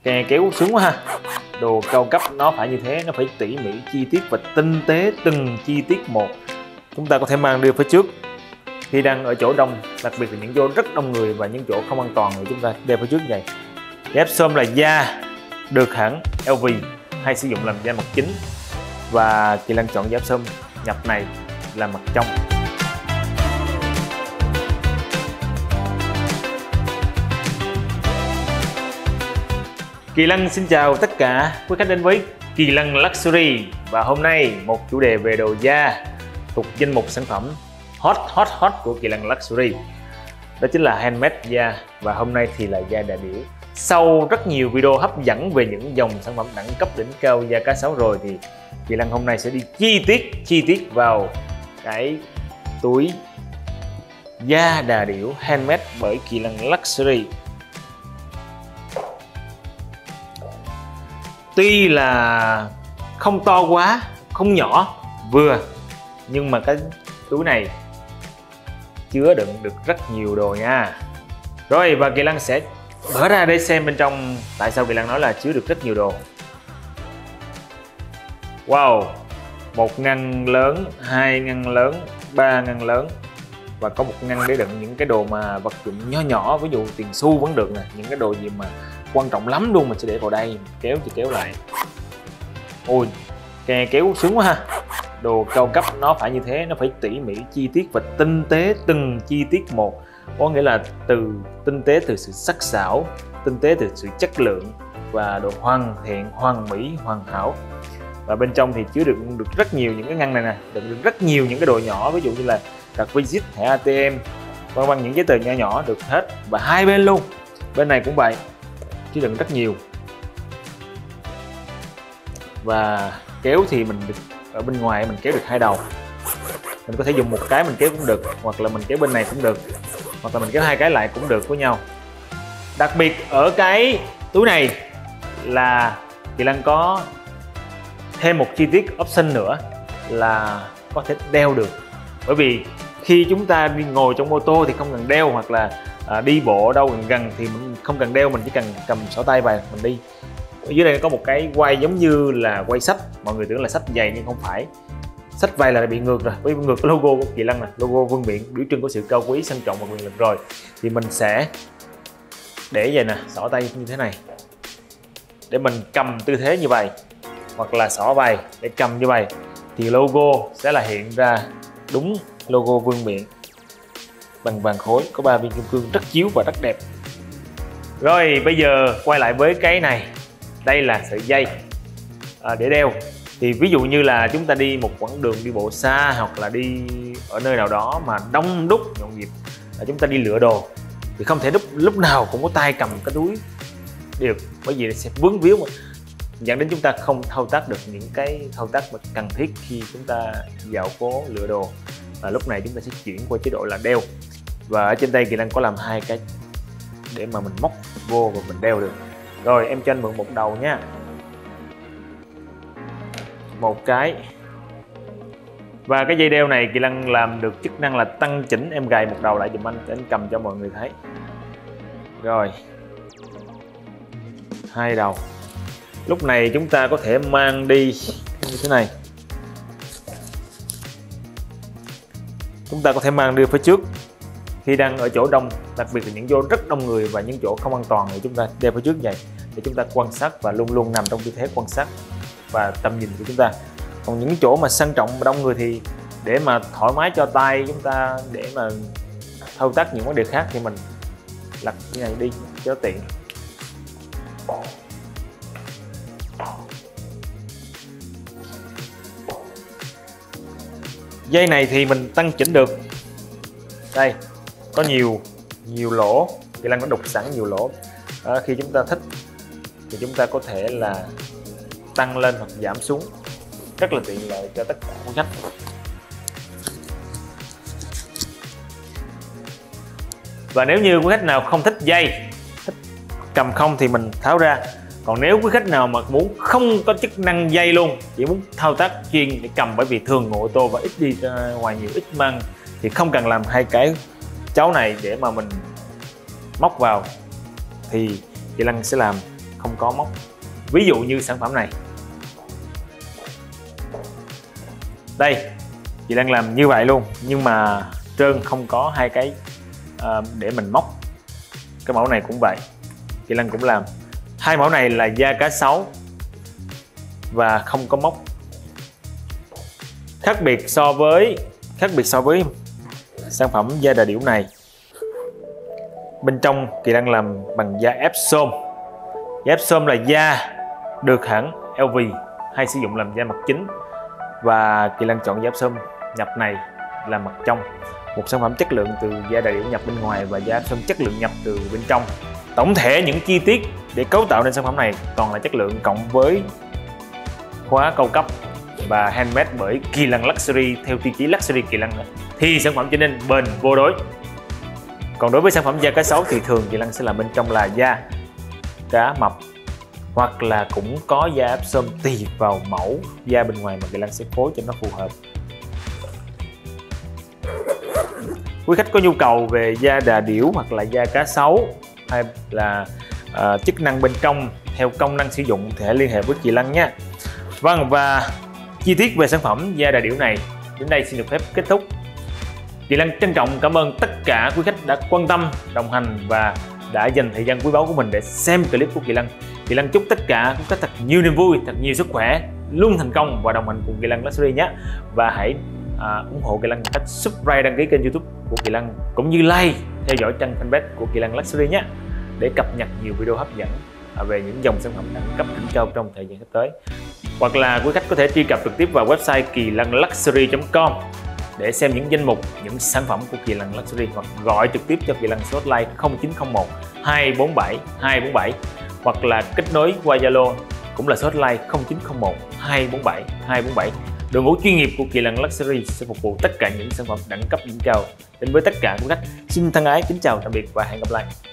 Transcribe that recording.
Kè kéo sướng quá ha. Đồ cao cấp nó phải như thế, nó phải tỉ mỉ, chi tiết và tinh tế từng chi tiết một. Chúng ta có thể mang đi phía trước khi đang ở chỗ đông, đặc biệt là những chỗ rất đông người và những chỗ không an toàn thì chúng ta đeo phía trước vậy. Ghép xôm là da được hãng LV hay sử dụng làm da mặt chính, và Kỳ Lân chọn giáp xôm nhập này là mặt trong. Kỳ Lân xin chào tất cả quý khách đến với Kỳ Lân Luxury, và hôm nay một chủ đề về đồ da thuộc danh mục sản phẩm hot của Kỳ Lân Luxury, đó chính là handmade da. Và hôm nay thì là da đà điểu. Sau rất nhiều video hấp dẫn về những dòng sản phẩm đẳng cấp đỉnh cao da cá sấu rồi thì Kỳ Lân hôm nay sẽ đi chi tiết vào cái túi da đà điểu handmade bởi Kỳ Lân Luxury. Tuy là không to quá, không nhỏ, vừa, nhưng mà cái túi này chứa đựng được rất nhiều đồ nha. Rồi, và Kỳ Lân sẽ mở ra để xem bên trong tại sao Kỳ Lân nói là chứa được rất nhiều đồ. Wow, một ngăn lớn, hai ngăn lớn, ba ngăn lớn, và có một ngăn để đựng những cái đồ mà vật dụng nhỏ nhỏ, ví dụ tiền xu vẫn được nè, những cái đồ gì mà quan trọng lắm luôn mình sẽ để vào đây, kéo thì kéo lại. Ôi, kè kéo sướng quá ha. Đồ cao cấp nó phải như thế, nó phải tỉ mỉ, chi tiết và tinh tế từng chi tiết một. Có nghĩa là từ tinh tế từ sự sắc sảo, tinh tế từ sự chất lượng, và đồ hoàn thiện, hoàn mỹ, hoàn hảo. Và bên trong thì chứa được rất nhiều những cái ngăn này nè, đựng được rất nhiều những cái đồ nhỏ, ví dụ như là card visit, thẻ ATM, vân những giấy tờ nhỏ nhỏ được hết. Và hai bên luôn, bên này cũng vậy, chứa đựng rất nhiều. Và kéo thì mình ở bên ngoài mình kéo được hai đầu, mình có thể dùng một cái mình kéo cũng được, hoặc là mình kéo bên này cũng được, hoặc là mình kéo hai cái lại cũng được với nhau. Đặc biệt ở cái túi này là Kỳ Lân có thêm một chi tiết option nữa là có thể đeo được. Bởi vì khi chúng ta đi ngồi trong ô tô thì không cần đeo, hoặc là đi bộ đâu gần thì mình không cần đeo, mình chỉ cần cầm sổ tay vào mình đi. Ở dưới đây có một cái quay giống như là quay sách, mọi người tưởng là sách giày nhưng không phải. Sách vai là bị ngược rồi, với ngược cái logo của Kỳ Lân này, logo vương miện biểu trưng của sự cao quý, sang trọng và quyền lực rồi. Thì mình sẽ để vậy nè, xỏ tay như thế này để mình cầm tư thế như vậy, hoặc là xỏ vai để cầm như vậy, thì logo sẽ là hiện ra đúng logo vương miện bằng vàng khối, có 3 viên kim cương rất chiếu và rất đẹp. Rồi bây giờ quay lại với cái này, đây là sợi dây để đeo. Thì ví dụ như là chúng ta đi một quãng đường đi bộ xa, hoặc là đi ở nơi nào đó mà đông đúc nhộn nhịp, chúng ta đi lựa đồ thì không thể lúc nào cũng có tay cầm cái túi được, bởi vì sẽ vướng víu mà dẫn đến chúng ta không thao tác được những cái thao tác mà cần thiết khi chúng ta dạo phố lựa đồ. Và lúc này chúng ta sẽ chuyển qua chế độ là đeo. Và ở trên đây Kỳ Lân có làm hai cái để mà mình móc vô và mình đeo được. Rồi em cho anh mượn một đầu nha, một cái. Và cái dây đeo này Kỳ Lân làm được chức năng là tăng chỉnh, em gài một đầu lại giùm anh để anh cầm cho mọi người thấy. Rồi, hai đầu. Lúc này chúng ta có thể mang đi như thế này, chúng ta có thể mang đi phía trước khi đang ở chỗ đông, đặc biệt là những chỗ rất đông người và những chỗ không an toàn thì chúng ta đeo phía trước vậy để chúng ta quan sát và luôn luôn nằm trong tư thế quan sát và tầm nhìn của chúng ta. Còn những chỗ mà sang trọng và đông người thì để mà thoải mái cho tay chúng ta, để mà thao tác những vấn đề khác thì mình lật như này đi cho tiện. Dây này thì mình tăng chỉnh được. Đây có nhiều lỗ, Kỳ Lân nó đục sẵn nhiều lỗ. Khi chúng ta thích thì chúng ta có thể là tăng lên hoặc giảm xuống, rất là tiện lợi cho tất cả quý khách. Và nếu như quý khách nào không thích dây, thích cầm không thì mình tháo ra. Còn nếu quý khách nào mà muốn không có chức năng dây luôn, chỉ muốn thao tác chuyên để cầm, bởi vì thường ngồi ô tô và ít đi ra ngoài nhiều, ít mang, thì không cần làm hai cái cháu này để mà mình móc vào, thì Kỳ Lân sẽ làm không có móc. Ví dụ như sản phẩm này đây, chị đang làm như vậy luôn, nhưng mà trơn không có hai cái để mình móc. Cái mẫu này cũng vậy, chị Lan cũng làm. Hai mẫu này là da cá sấu và không có móc. Khác biệt so với sản phẩm da đà điểu này, bên trong chị đang làm bằng da Epsom. Da Epsom là da được hãng LV hay sử dụng làm da mặt chính, và chị Lan chọn da Epsom nhập này là mặt trong. Một sản phẩm chất lượng từ da đà điểu nhập bên ngoài và da Epsom chất lượng nhập từ bên trong. Tổng thể những chi tiết để cấu tạo nên sản phẩm này toàn là chất lượng cộng với khóa cao cấp và handmade bởi Kỳ Lân Luxury theo tiêu chí Luxury Kỳ Lân, thì sản phẩm trở nên bền vô đối. Còn đối với sản phẩm da cá sấu thì thường Kỳ Lân sẽ làm bên trong là da cá mập, hoặc là cũng có da Epsom tùy vào mẫu da bên ngoài mà Kỳ Lân sẽ phối cho nó phù hợp. Quý khách có nhu cầu về da đà điểu hoặc là da cá sấu, hay là chức năng bên trong theo công năng sử dụng thì hãy liên hệ với chị Lân nhé. Vâng, và chi tiết về sản phẩm da đà điểu này đến đây xin được phép kết thúc. Chị Lân trân trọng cảm ơn tất cả quý khách đã quan tâm, đồng hành và đã dành thời gian quý báu của mình để xem clip của Kỳ Lân. Kỳ Lân chúc tất cả quý khách thật nhiều niềm vui, thật nhiều sức khỏe, luôn thành công và đồng hành cùng Kỳ Lân Luxury nhé. Và hãy ủng hộ Kỳ Lân bằng cách subscribe, đăng ký kênh YouTube của Kỳ Lân, cũng như like, theo dõi trang fanpage của Kỳ Lân Luxury nhé, để cập nhật nhiều video hấp dẫn về những dòng sản phẩm đẳng cấp đỉnh cao trong thời gian sắp tới. Hoặc là quý khách có thể truy cập trực tiếp vào website kilanluxury.com để xem những danh mục, những sản phẩm của Kỳ Lân Luxury, hoặc gọi trực tiếp cho Kỳ Lân số hotline 0901 247 247, hoặc là kết nối qua Zalo cũng là số hotline 0901 247 247. Đội ngũ chuyên nghiệp của Kỳ Lân Luxury sẽ phục vụ tất cả những sản phẩm đẳng cấp đỉnh cao đến với tất cả quý khách. Xin thân ái kính chào tạm biệt và hẹn gặp lại.